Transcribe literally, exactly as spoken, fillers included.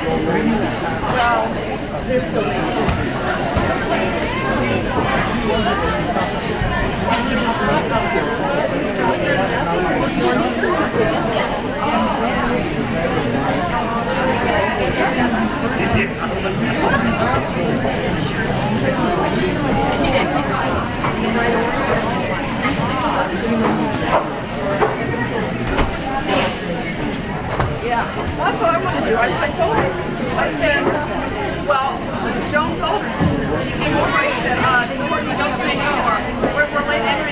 Well, they're still making Yeah, well, that's what I want to do. I, I told her. I said, well, Joan told her. She came over and said, uh, Courtney, don't say no. We're, we're late.